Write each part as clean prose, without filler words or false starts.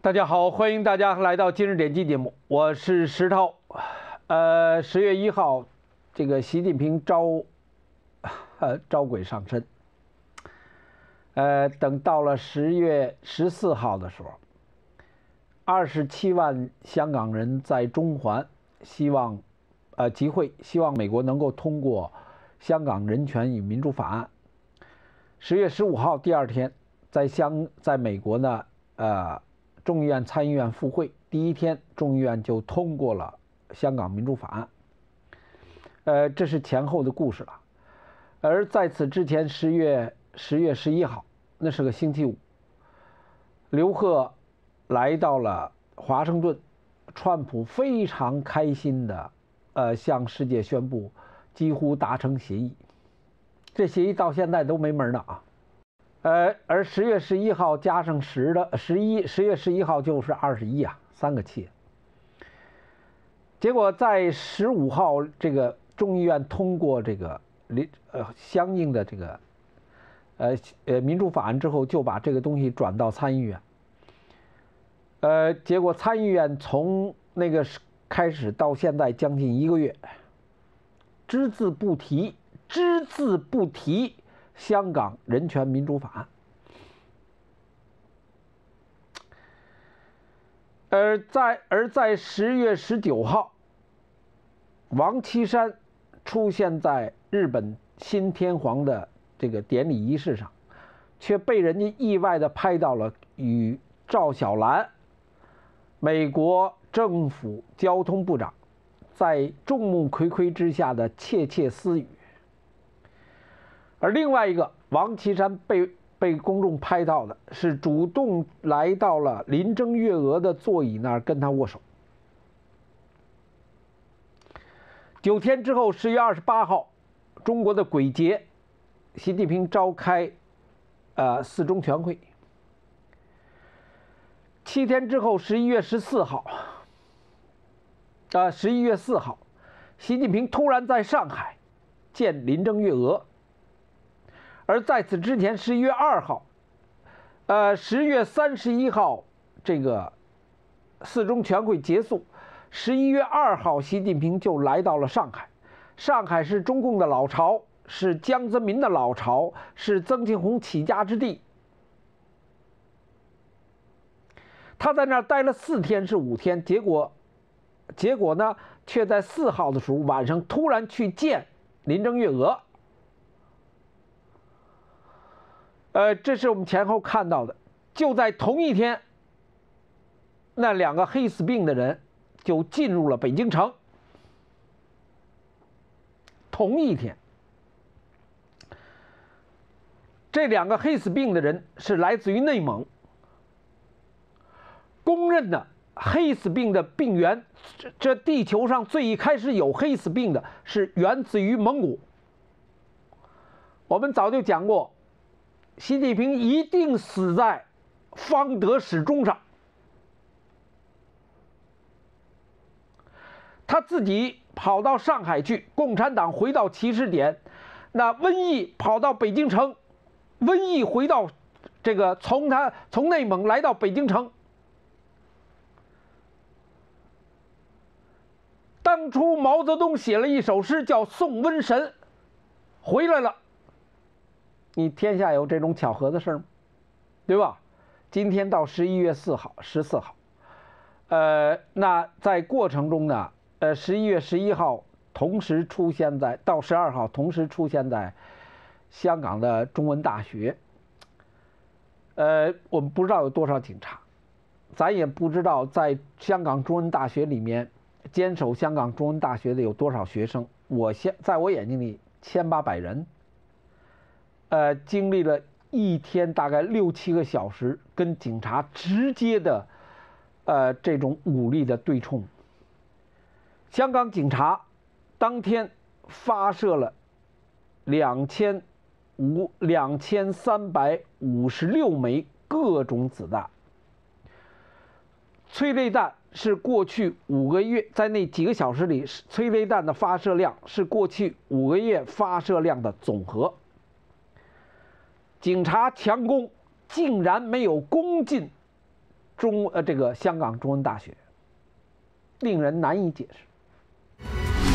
大家好，欢迎大家来到今日点击节目，我是石涛。10月1号，这个习近平招鬼上身。等到了10月14号的时候，27万香港人在中环集会，希望美国能够通过《香港人权与民主法案》。10月15号第二天，在美国呢，众议院、参议院复会第一天，众议院就通过了香港民主法案。这是前后的故事了。而在此之前10月11号，那是个星期五，刘鹤来到了华盛顿，川普非常开心的向世界宣布几乎达成协议，这协议到现在都没门呢啊。而10月11号加上10月11号就是21啊，3个7。结果在15号这个众议院通过这个相应的这个民主法案之后，就把这个东西转到参议院。结果参议院从那个开始到现在将近1个月，只字不提香港人权民主法案。而在10月19号，王岐山出现在日本新天皇的这个典礼仪式上，却被人家意外的拍到了与赵小兰美国政府交通部长在众目睽睽之下的窃窃私语。而另外一个王岐山被公众拍到的是主动来到了林郑月娥的座椅那儿跟他握手。9天之后，10月28号，中国的鬼节，习近平召开4中全会。7天之后，11月4号，习近平突然在上海见林郑月娥。而在此之前，11月2号，10月31号，这个4中全会结束，11月2号，习近平就来到了上海。上海是中共的老巢，是江泽民的老巢，是曾庆红起家之地。他在那儿待了4天是5天，结果呢，却在4号的时候晚上突然去见林郑月娥。这是我们前后看到的。就在同一天，那2个黑死病的人就进入了北京城。同一天，这2个黑死病的人是来自于内蒙，公认的黑死病的病源，这地球上最一开始有黑死病的是源自于蒙古。我们早就讲过，习近平一定死在方德始终上。他自己跑到上海去，共产党回到起始点，那瘟疫跑到北京城，瘟疫回到这个从内蒙来到北京城。当初毛泽东写了一首诗叫《送瘟神》，回来了。你天下有这种巧合的事吗？对吧？今天到11月14号，那在过程中呢，11月11号同时出现在到12号同时出现在香港的中文大学。我们不知道有多少警察，咱也不知道在香港中文大学里面坚守香港中文大学的有多少学生。在我眼睛里1800人。经历了1天大概6、7个小时跟警察直接的这种武力的对冲。香港警察当天发射了2356枚各种子弹。催泪弹是过去5个月，在那几个小时里，催泪弹的发射量是过去5个月发射量的总和。警察强攻竟然没有攻进这个香港中文大学，令人难以解释。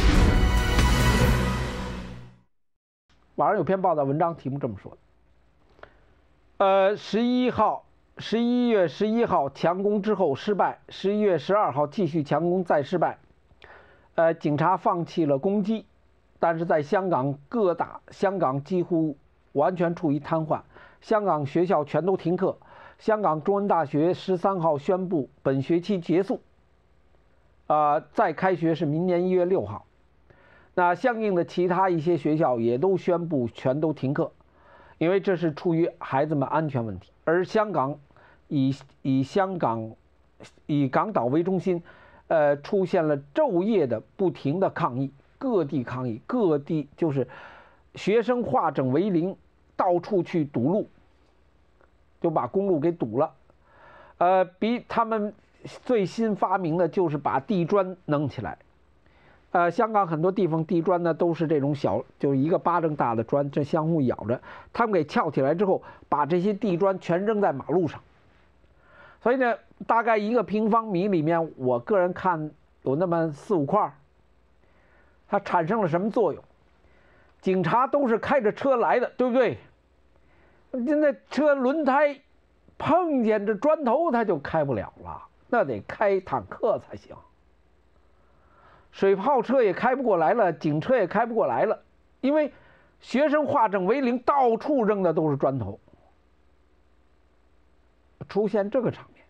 网上有篇报道文章，题目这么说的：11月11号强攻之后失败，11月12号继续强攻再失败。警察放弃了攻击，但是在香港几乎完全处于瘫痪，香港学校全都停课。香港中文大学13号宣布本学期结束，再开学是明年1月6号。那相应的其他一些学校也都宣布全都停课，因为这是出于孩子们安全问题。而香港以港岛为中心，出现了昼夜的不停的抗议，各地就是学生化整为零，到处去堵路，就把公路给堵了。比他们最新发明的就是把地砖弄起来。香港很多地方地砖呢都是这种小，就是一个巴掌大的砖，这相互咬着，他们给撬起来之后，把这些地砖全扔在马路上。所以呢，大概1个平方米里面，我个人看有那么4、5块。它产生了什么作用？警察都是开着车来的，对不对？现在车轮胎碰见这砖头，它就开不了了，那得开坦克才行。水炮车也开不过来了，警车也开不过来了，因为学生化整为零，到处扔的都是砖头。出现这个场面，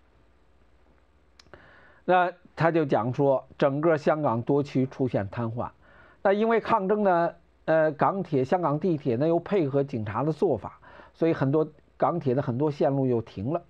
那他就讲说，整个香港多区出现瘫痪。那因为抗争呢，香港地铁呢又配合警察的做法，所以很多港铁的很多线路又停了。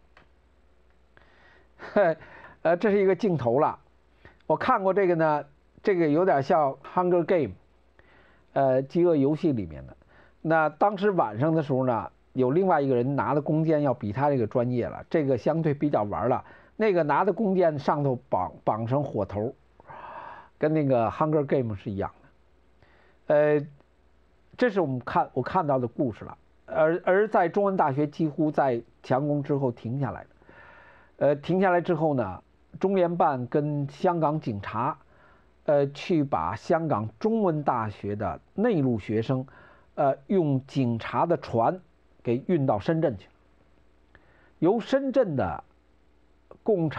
这是一个镜头了，我看过这个呢。这个有点像《Hunger Game》，饥饿游戏里面的。那当时晚上的时候呢，有另外一个人拿的弓箭要比他这个专业了，这个相对比较玩了。那个拿的弓箭上头绑上火头，跟那个《Hunger Game》是一样的。这是我看到的故事了。而在中文大学几乎在强攻之后停下来的。停下来之后呢，中联办跟香港警察。去把香港中文大学的内陆学生，用警察的船给运到深圳去，由深圳的共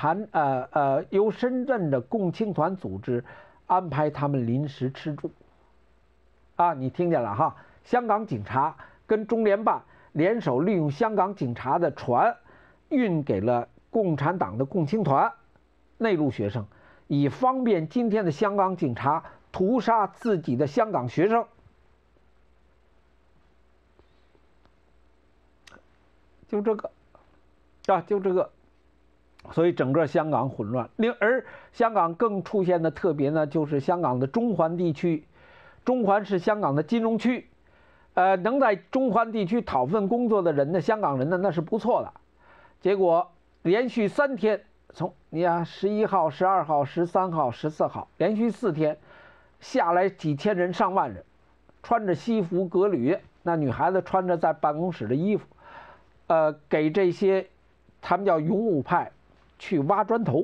青团组织安排他们临时吃住。你听见了哈？香港警察跟中联办联手，利用香港警察的船，运给了共产党的共青团内陆学生。以方便今天的香港警察屠杀自己的香港学生，就这个，所以整个香港混乱。而香港更出现的特别呢，就是香港的中环地区，中环是香港的金融区，能在中环地区讨份工作的人呢，香港人呢那是不错的，结果连续3天。从11号、12号、13号、14号，连续4天下来几千人、上万人，穿着西服革履，那女孩子穿着在办公室的衣服，给这些他们叫勇武派去挖砖头。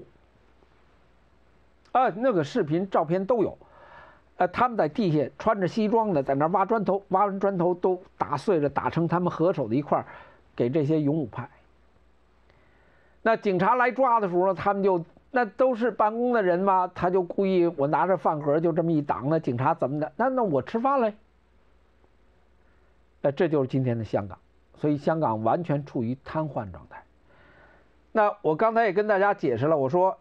那个视频、照片都有。他们在地下穿着西装的在那挖砖头，挖完砖头都打碎了，打成他们合手的一块，给这些勇武派。那警察来抓的时候，他们那都是办公的人嘛，他就故意我拿着饭盒就这么一挡，那警察怎么的？那我吃饭嘞？这就是今天的香港，所以香港完全处于瘫痪状态。那我刚才也跟大家解释了，我说，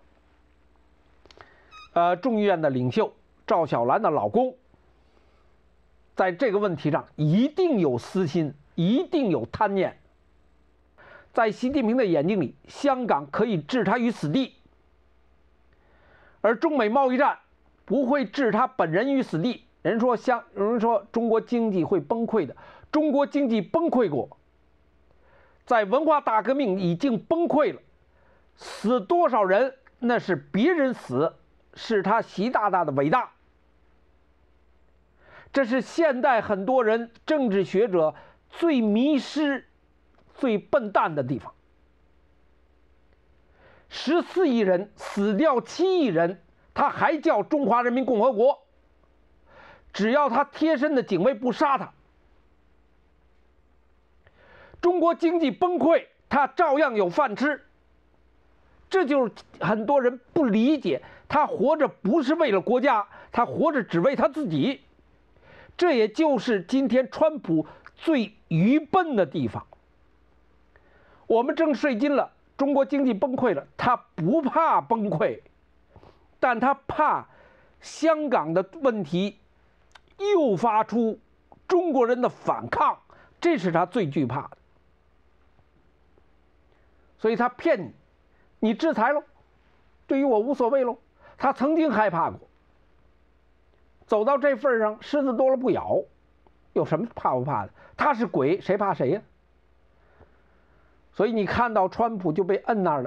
众议院的领袖赵小兰的老公，在这个问题上一定有私心，一定有贪念。在习近平的眼睛里，香港可以置他于死地，而中美贸易战不会置他本人于死地。有人说中国经济会崩溃的，中国经济崩溃过，在文化大革命已经崩溃了，死多少人那是别人死，是他习大大的伟大。这是现代很多人政治学者最迷失、最笨蛋的地方。 14亿人死掉7亿人，他还叫中华人民共和国。只要他贴身的警卫不杀他，中国经济崩溃，他照样有饭吃。这就是很多人不理解，他活着不是为了国家，他活着只为他自己。这也就是今天川普最愚笨的地方。我们挣税金了，中国经济崩溃了，他不怕崩溃，但他怕香港的问题诱发出中国人的反抗，这是他最惧怕的。所以他骗你，你制裁喽，对于我无所谓喽。他曾经害怕过，走到这份上，狮子多了不咬，有什么怕不怕的？他是鬼，谁怕谁呀？所以你看到川普就被摁那儿了。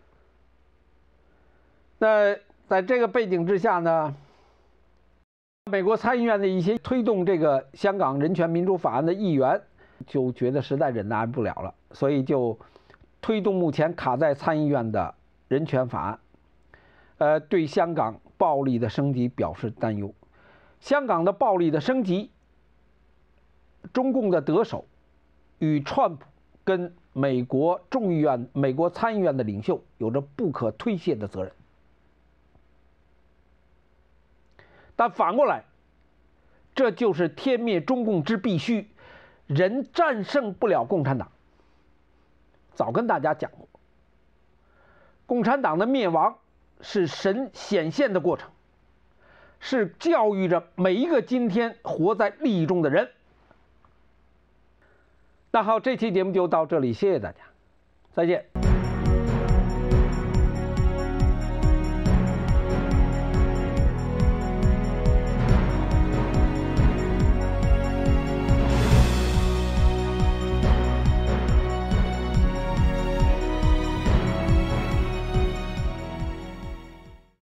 那在这个背景之下呢，美国参议院的一些推动这个香港人权民主法案的议员就觉得实在忍耐不了了，所以就推动目前卡在参议院的人权法案，对香港暴力的升级表示担忧。香港的暴力的升级，中共的得手，与川普跟美国众议院、美国参议院的领袖有着不可推卸的责任。但反过来，这就是天灭中共之必须，人战胜不了共产党。早跟大家讲过，共产党的灭亡是神显现的过程，是教育着每一个今天活在利益中的人。那好，这期节目就到这里，谢谢大家，再见。